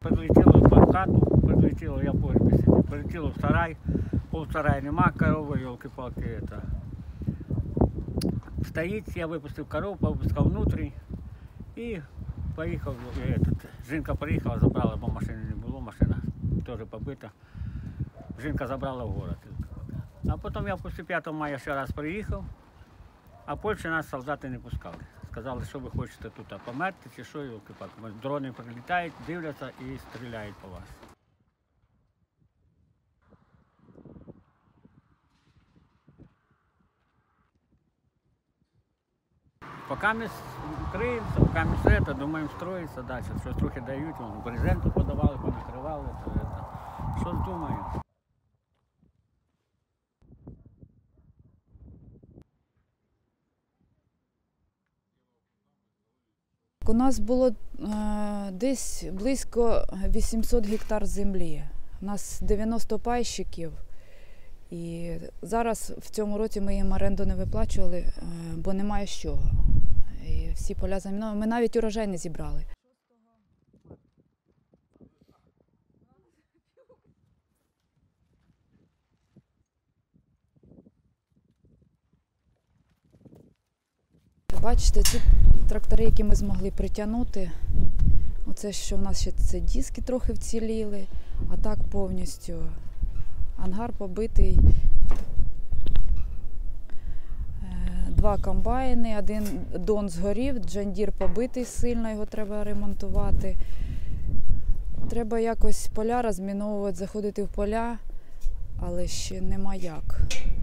Прилетіло в хату, прилетіло, я в погребі сидів, прилетіло в сарай, полсарая нема, корови, йолки-палки, это. Стоїть, я випустив корову, повипускав внутрі і поїхав, жінка приїхала, забрала, бо машини не було, машина теж побита. Жінка забрала в город. А потім я після 5 мая ще раз приїхав, а Польщі нас солдати не пускали. Сказали, що ви хочете тут померти, чи що, йолки-палки. Дрони прилітають, дивляться і стріляють по вас. Поки ми криємося, поки ми все це, думаємо строїтися далі. Щось трохи дають, брезенту подавали, понакривали, щось думаємо. У нас було десь близько 800 гектар землі. У нас 90 пайщиків. І зараз в цьому році ми їм оренду не виплачували, бо немає з чого. І всі поля заміновані. Ми навіть урожай не зібрали. Бачите, ці трактори, які ми змогли притягнути, оце що в нас ще це диски трохи вціліли, а так повністю ангар побитий. 2 комбайни, 1 Дон згорів, Джандір побитий сильно, його треба ремонтувати. Треба якось поля розміновувати, заходити в поля, але ще нема як.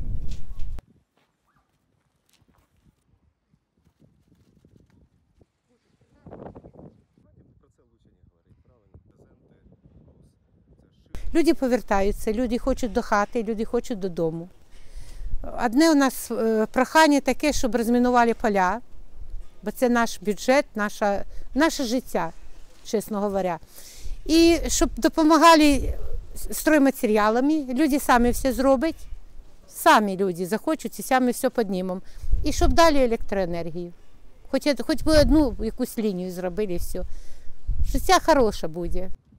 Люди повертаються, люди хочуть до хати, люди хочуть додому. Одне у нас прохання таке, щоб розмінували поля, бо це наш бюджет, наше життя, чесно говоря. І щоб допомагали стройматеріалами, люди самі все зроблять, самі люди захочуть і самі все піднімемо. І щоб дали електроенергію. Хоч би одну якусь лінію зробили і все. Життя хороше буде.